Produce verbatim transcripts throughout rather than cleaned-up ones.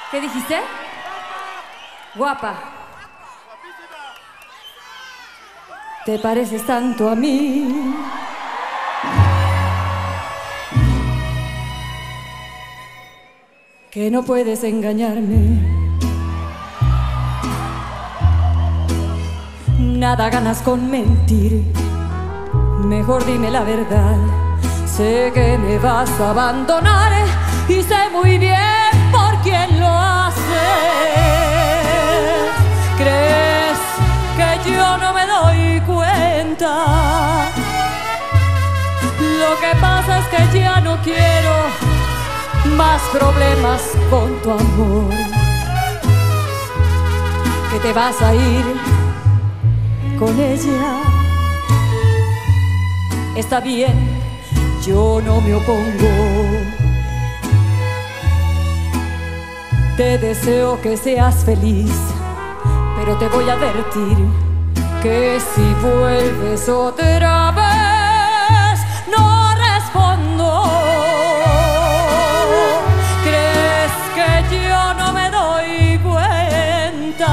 ¿Qué dijiste? Guapa. Te pareces tanto a mí. Que no puedes engañarme. Nada ganas con mentir. Mejor dime la verdad. Sé que me vas a abandonar y sé muy bien por quién lo haces. ¿Crees que yo no me doy cuenta? Lo que pasa es que ya no quiero más problemas con tu amor. Que te vas a ir con ella. Está bien, yo no me opongo. Te deseo que seas feliz, pero te voy a advertir que si vuelves otra vez no respondo. ¿Crees que yo no me doy cuenta?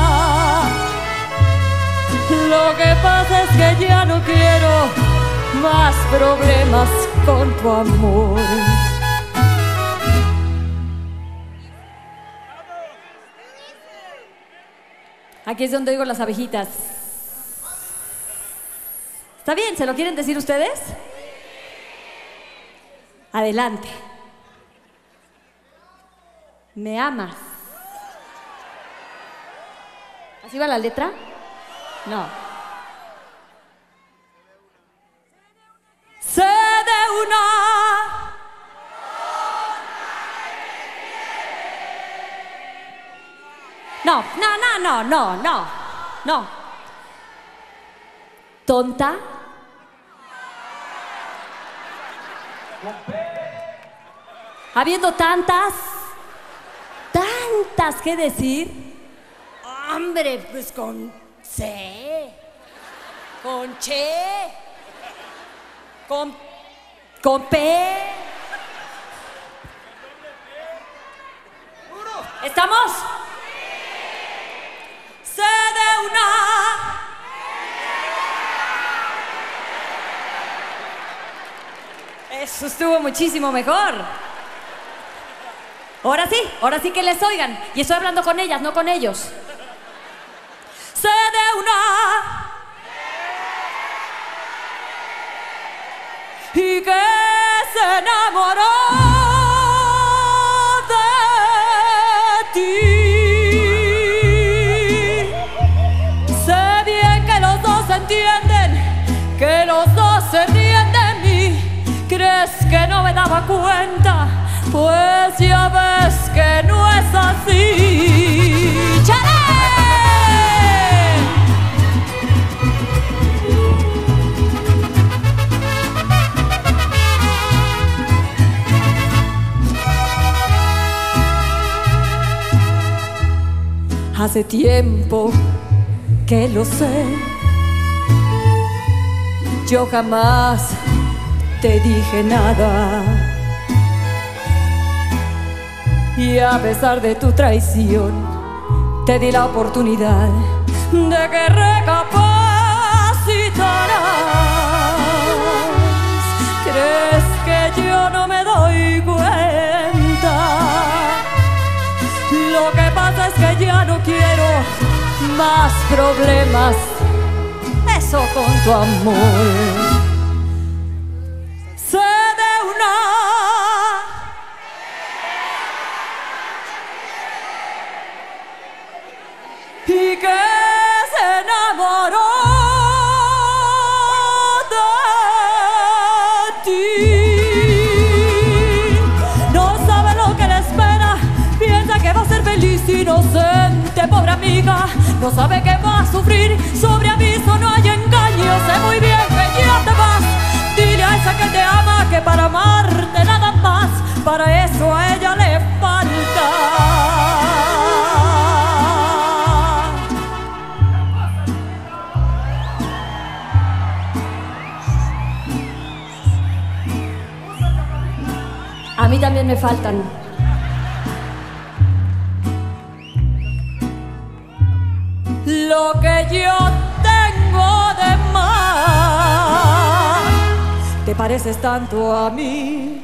Lo que pasa es que ya no quiero más problemas con tu amor. Aquí es donde digo las abejitas. ¿Está bien? ¿Se lo quieren decir ustedes? Adelante. ¿Me amas? ¿Así va la letra? No. Sé de una. No, no, no, no, no, no, no. ¿Tonta? Habiendo tantas, tantas que decir. Hombre, pues con C, con Che, con, con P. ¿Estamos? Sé de una. Eso estuvo muchísimo mejor. Ahora sí, ahora sí que les oigan. Y estoy hablando con ellas, no con ellos. Sé de una. Y que se enamoró de ti. Sé bien que los dos entienden, que los dos se ríen de mí. ¿Crees que no me daba cuenta? Pues ya ves que no es así. ¡Chale! Hace tiempo que lo sé. Yo jamás te dije nada. Y a pesar de tu traición, te di la oportunidad de que recapacitaras. ¿Crees que yo no me doy cuenta? Lo que pasa es que ya no quiero más problemas. Eso con tu amor. Sé de una. Y que se enamoró de ti. No sabe lo que le espera. Piensa que va a ser feliz, inocente, pobre amiga. No sabe que va a sufrir. Sobre aviso no hay engaño. Sé muy bien que ya te vas. Dile a esa que te ama que para amarte nada más. Para eso a ella le falta. A mí también me faltan. lo que yo tengo de más. Te pareces tanto a mí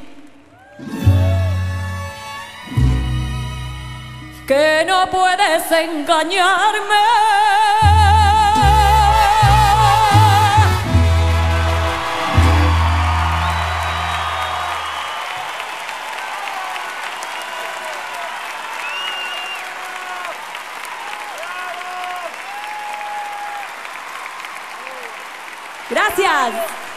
que no puedes engañarme. Gracias.